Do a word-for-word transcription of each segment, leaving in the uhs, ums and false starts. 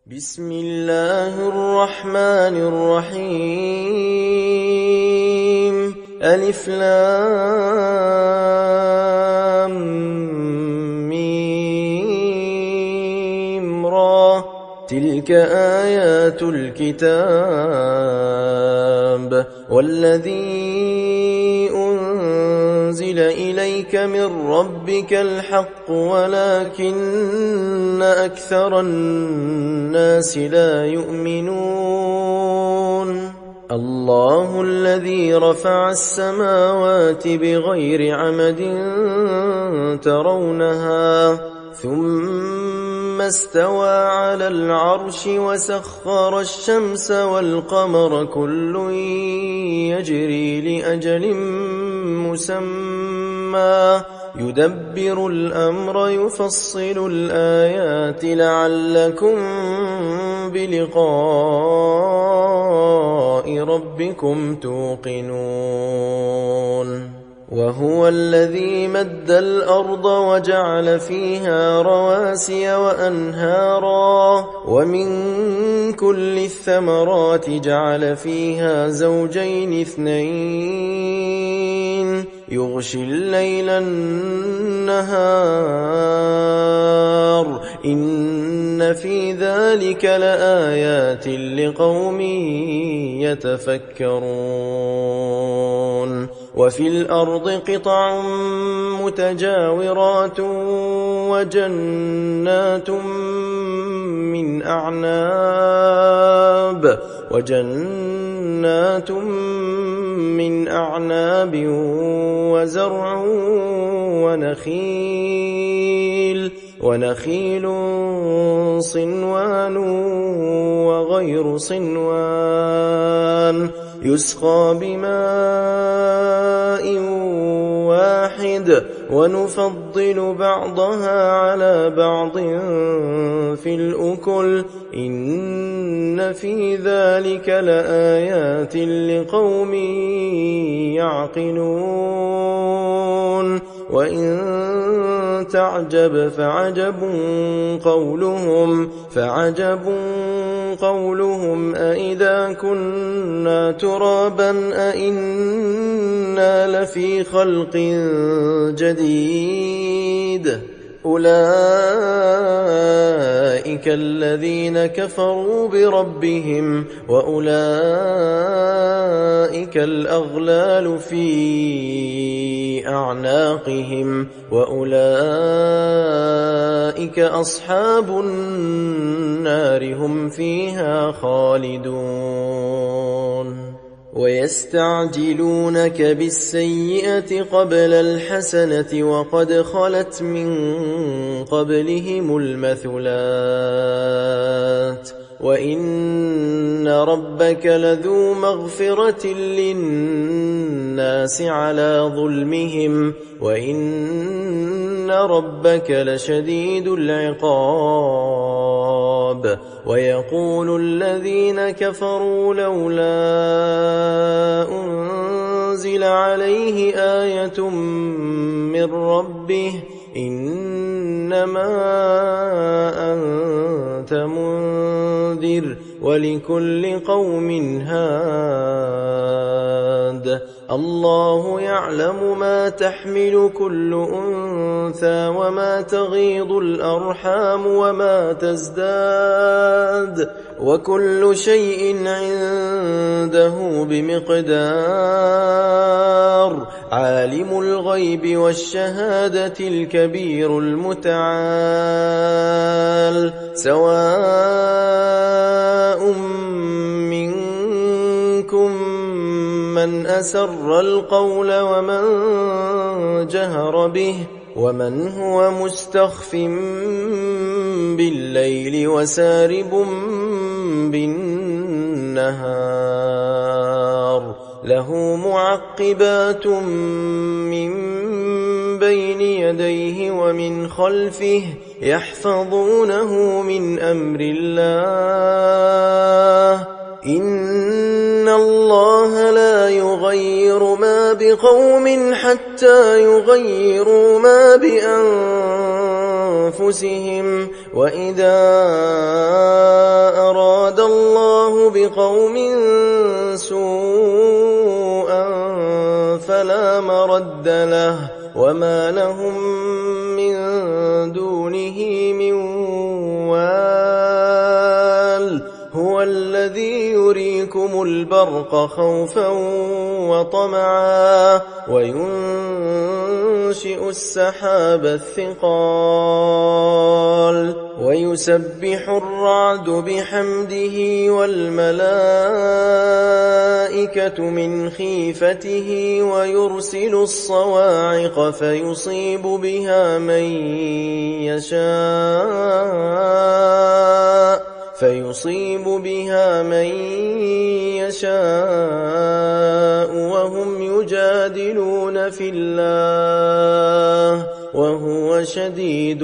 بسم الله الرحمن الرحيم ألف لام ميم را تلك آيات الكتاب والذي أنزل إليك من ربك الحق ولكن أكثر الناس لا يؤمنون الله الذي رفع السماوات بغير عمد ترونها ثم استوى على العرش وسخر الشمس والقمر كل يجري لأجل مسمى يدبر الأمر يفصل الآيات لعلكم بلقاء ربكم توقنون وهو الذي مد الأرض وجعل فيها رواسي وأنهارا ومن كل الثمرات جعل فيها زوجين اثنين يغشي الليل النهار إن في ذلك لآيات لقوم يتفكرون وفي الأرض قطع متجاورات وجنات من أعناب وجنات من أعناب وزرع ونخيل ونخيل صنوان وغير صنوان يسقى بماء واحد ونفضل بعضها على بعض في الأكل إن في ذلك لآيات لقوم يعقلون وإن تعجب فعجب قولهم فعجب قولهم أإذا كنا ترابا أإنا لفي خلق جديد أولئك الذين كفروا بربهم وأولئك الأغلال في أعناقهم وأولئك أصحاب النار هم فيها خالدون ويستعجلونك بالسيئة قبل الحسنة وقد خلت من قبلهم المثلات وإن ربك لذو مغفرة للناس على ظلمهم وإن ربك لشديد العقاب ويقول الذين كفروا لولا أنزل عليه آية من ربه إنما أنت منذر ولكل قوم هاد الله يعلم ما تحمل كل أنثى وما تغيض الأرحام وما تزداد وكل شيء عنده بمقدار عالم الغيب والشهادة الكبير المتعال سواء منكم من أسر القول ومن جهر به ومن هو مستخف بالليل وسارب بالنهار له معقبات من بين يديه ومن خلفه يحفظونه من أمر الله إن الله لا يغير ما بقوم حتى يغيروا ما بأنفسهم وإذا بقوم سوءا فلا مرد له وما لهم من دونه من وال هو الذي يريكم البرق خوفا وطمعا وينشئ السحاب الثقال ويسبح الرعد بحمده والملائكة من خيفته ويرسل الصواعق فيصيب بها من يشاء فيصيب بها من يشاء وهم يجادلون في الله وهو شديد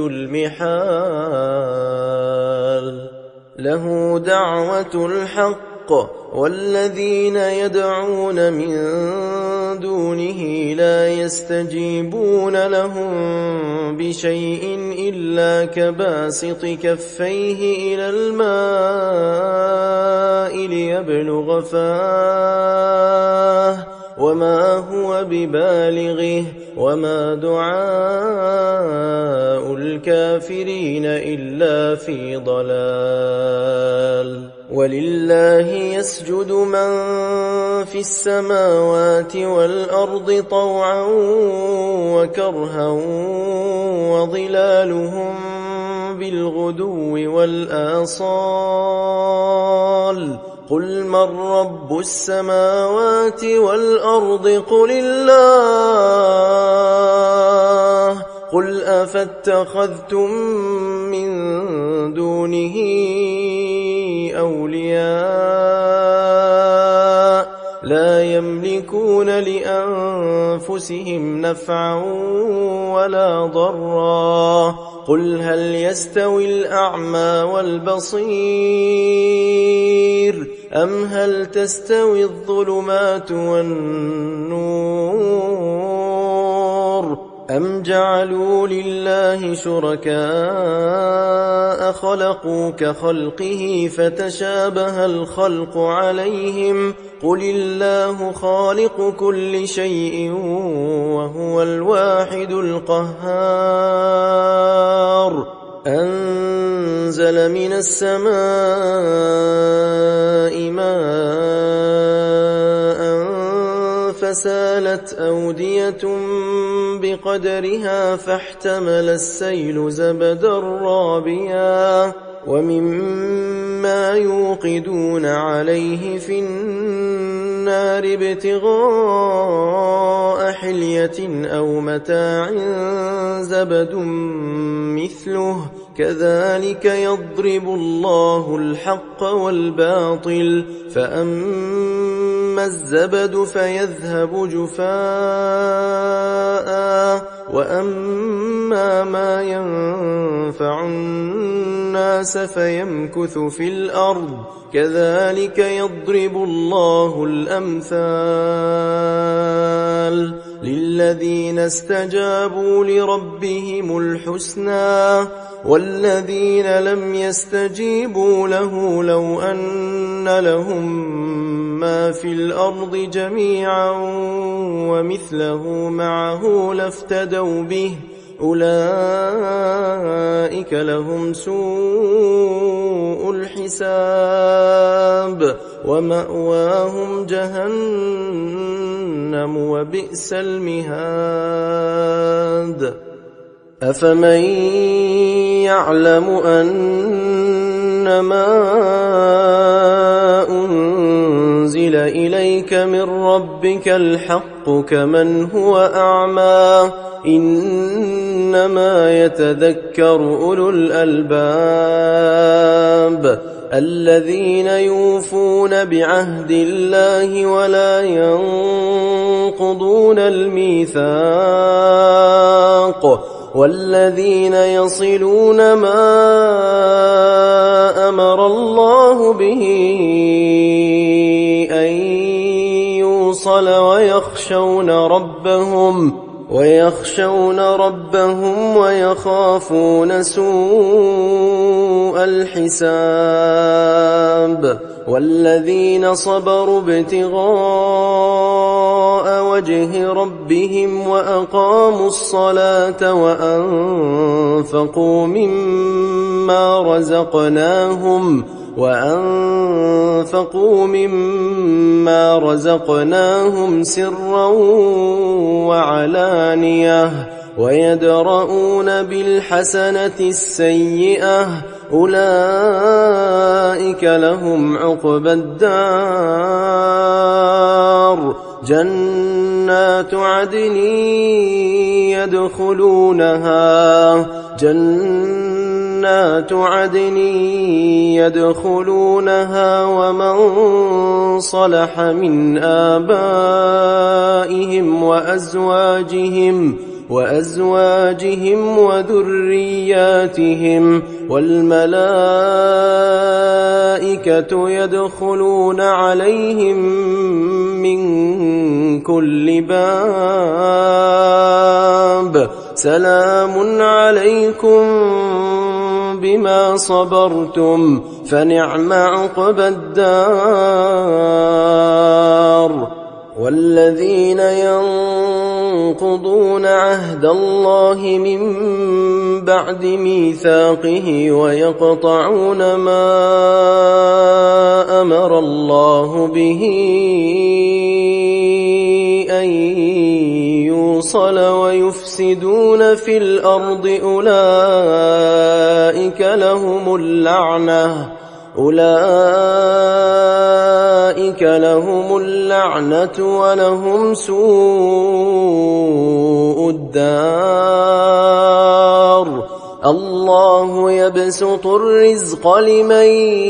المحال له دعوة الحق والذين يدعون من دونه لا يستجيبون لهم بشيء إلا كباسط كفيه إلى الماء ليبلغ فاه وما هو ببالغه وما دعاء الكافرين إلا في ضلال ولله يسجد من في السماوات والأرض طوعا وكرها وظلالهم بالغدو والآصال قل من رب السماوات والأرض قل الله قل أفاتخذتم من دونه أولياء لا يملكون لأنفسهم نفعا ولا ضرا قل هل يستوي الأعمى والبصير أم هل تستوي الظلمات والنور أم جعلوا لله شركاء خلقوا كخلقه فتشابه الخلق عليهم قل الله خالق كل شيء وهو الواحد القهار أنزل من السماء ماء فسالت أودية بقدرها فاحتمل السيل زبدا رابيا ومما يوقدون عليه في النار ابتغاء حلية أو متاع زبد مثله كذلك يضرب الله الحق والباطل فأما الزبد فيذهب جفاء وأما ما ينفع الناس فيمكث في الأرض كذلك يضرب الله الأمثال للذين استجابوا لربهم الحسنى والذين لم يستجيبوا له لو أن لهم ما في الأرض جميعا ومثله معه لافتدوا به أولئك لهم سوء الحساب ومأواهم جهنم وبئس المهاد أفمن يعلم أنما أنزل إليك من ربك الحق كمن هو أعمى إنما يتذكر أولو الألباب الذين يوفون بعهد الله ولا ينقضون الميثاق والذين يصلون ما أمر الله به أن يوصل ويخشون ربهم ويخشون ربهم ويخافون سوء الحساب والذين صبروا ابتغاء وجه ربهم وأقاموا الصلاة وأنفقوا مما رزقناهم وأنفقوا مما رزقناهم سرا وعلانية ويدرؤون بالحسنة السيئة أولئك لهم عقبى الدار جنات عدن يدخلونها جنات عدن يدخلونها ومن صلح من آبائهم وأزواجهم وأزواجهم وذرياتهم والملائكة يدخلون عليهم من كل باب سلام عليكم بما صبرتم فنعم عقبى الدار والذين ينقضون عهد الله من بعد ميثاقه ويقطعون ما أمر الله به أن يوصل ويفسدون في الأرض أولئك لهم اللعنة أولئك لهم اللعنة ولهم سوء الدار الله يبسط الرزق لمن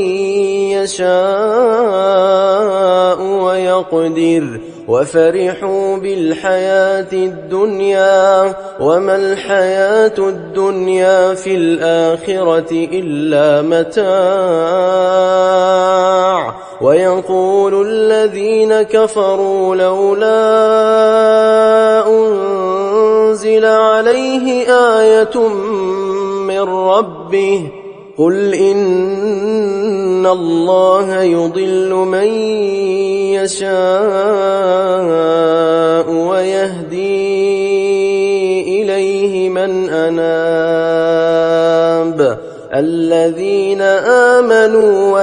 يشاء ويقدر وفرحوا بالحياة الدنيا وما الحياة الدنيا في الآخرة إلا متاع ويقول الذين كفروا لولا أنزل عليه آية من ربه قل إن الله يضل من يشاء ويهدي إليه من أناب الذين آمنوا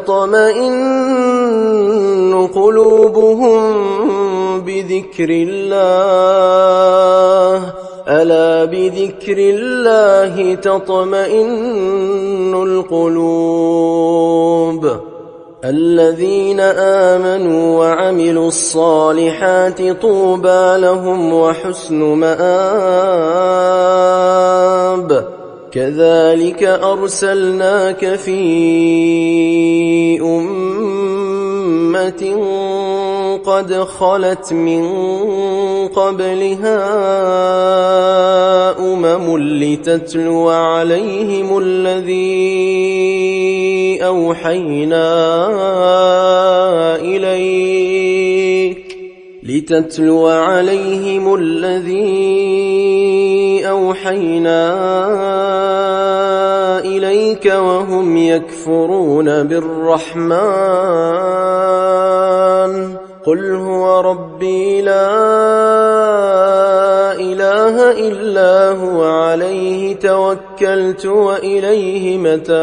وتطمئن قلوبهم بذكر الله ألا بذكر الله تطمئن القلوب الذين آمنوا وعملوا الصالحات طوبى لهم وحسن مآب كذلك أرسلناك في أمة قد خلت من قبلها أمم لتتلو عليهم الذي أوحينا إليك لتتلو عليهم الذي أوحينا إليك وهم يكفرون بالرحمن قل هو ربي لا إله إلا هو عليه توكلت وإليه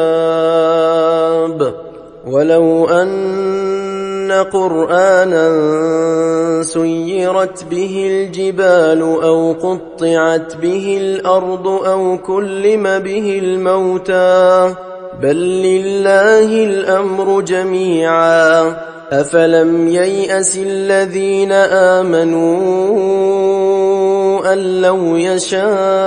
متاب ولو أن قرآنا سيرت به الجبال أو قطعت به الأرض أو كلم به الموتى بل لله الأمر جميعا أفلم ييأس الذين آمنوا أن لو يشاء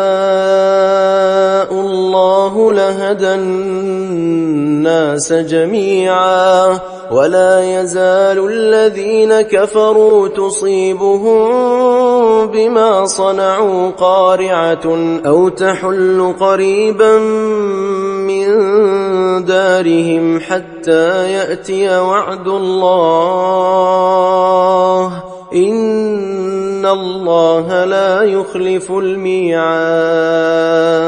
الله لهدى الناس جميعا ولا يزال الذين كفروا تصيبهم بما صنعوا قارعة أو تحل قريبا من دارهم حتى يأتي وعد الله إن الله لا يخلف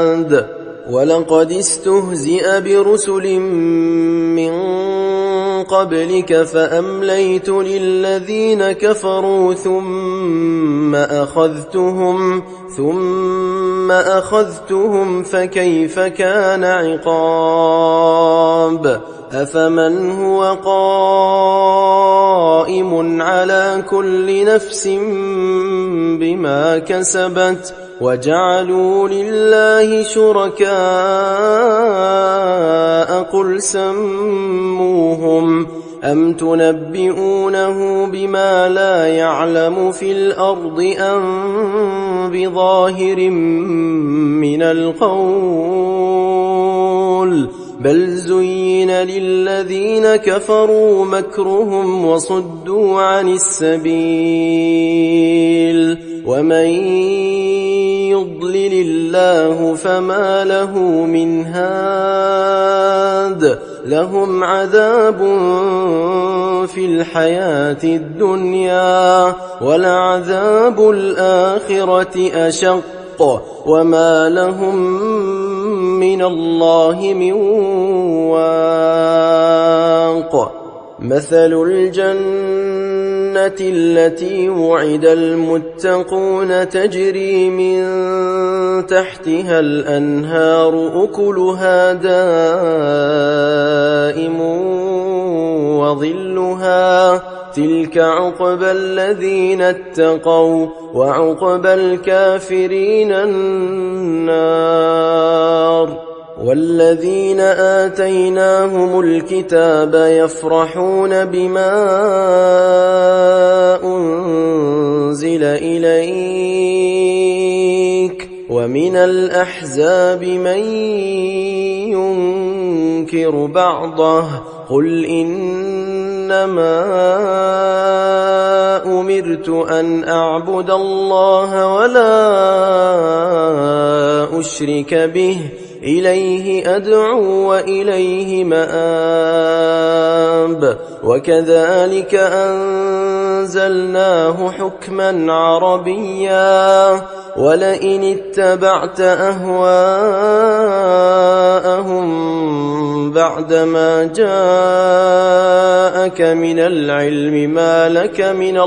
الميعاد ولقد استهزئ برسل من قبلك فأمليت للذين كفروا ثم أخذتهم ثم أخذتهم فكيف كان عقاب أفمن هو قائم على كل نفس بما كسبت وجعلوا لله شركاء قل سموهم أم تنبئونه بما لا يعلم في الأرض أم بظاهر من القول بل زين للذين كفروا مكرهم وصدوا عن السبيل ومن يضلل الله فما له من هاد لهم عذاب في الحياة الدنيا ولعذاب الآخرة أشق وما لهم من الله من واق مثل الجنة التي وعد المتقون تجري من تحتها الأنهار أكلها دائم وظلها تلك عقبى الذين اتقوا وعقبى الكافرين النار والذين آتيناهم الكتاب يفرحون بما أنزل إليك ومن الأحزاب من ينكر بعضه قل إنما أمرت أن أعبد الله ولا أشرك به إليه أدعو وإليه مآب وكذلك أنزلناه حكما عربيا ولئن اتبعت أهواءهم بعدما جاءك من العلم ما لك من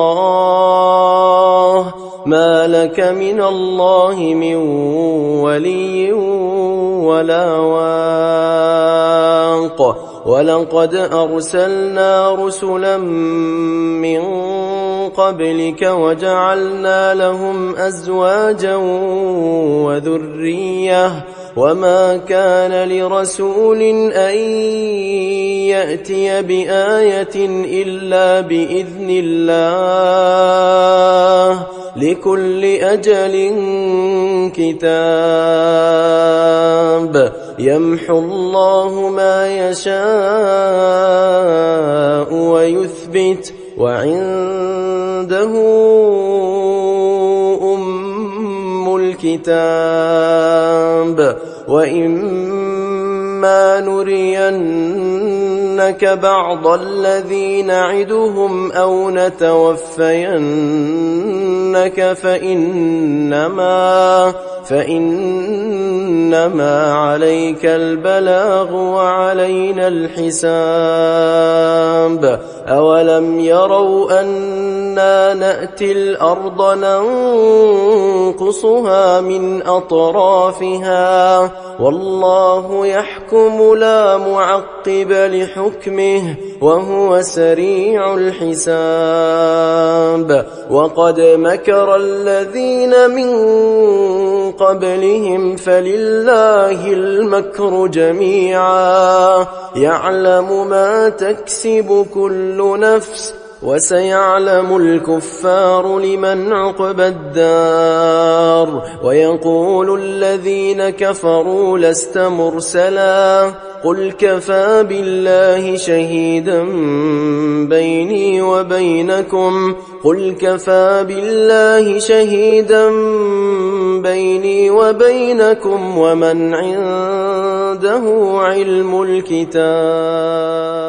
الله ما لك من الله من ولي ولا واق ولقد أرسلنا رسلا من قبلك وجعلنا لهم أزواجا وذرية وما كان لرسول أن يأتي بآية إلا بإذن الله لكل أجل كتاب يمحو الله ما يشاء ويثبت وعنده أم الكتاب وإما نرينك بعض الذي نعدهم أو نتوفينك فإنما فإنما عليك البلاغ وعلينا الحساب أولم يروا أنا نأتي الأرض ننقصها من أطرافها والله يحكم لا معقب لحكمه وهو سريع الحساب وقد مكر الذين من قبلهم فلله المكر جميعا يعلم ما تكسب كل نفس وسيعلم الكفار لمن عقبى الدار ويقول الذين كفروا لست مرسلا قل كفى بالله شهيدا بيني وبينكم قل كفى بالله شهيدا بيني وبينكم ومن عنده علم الكتاب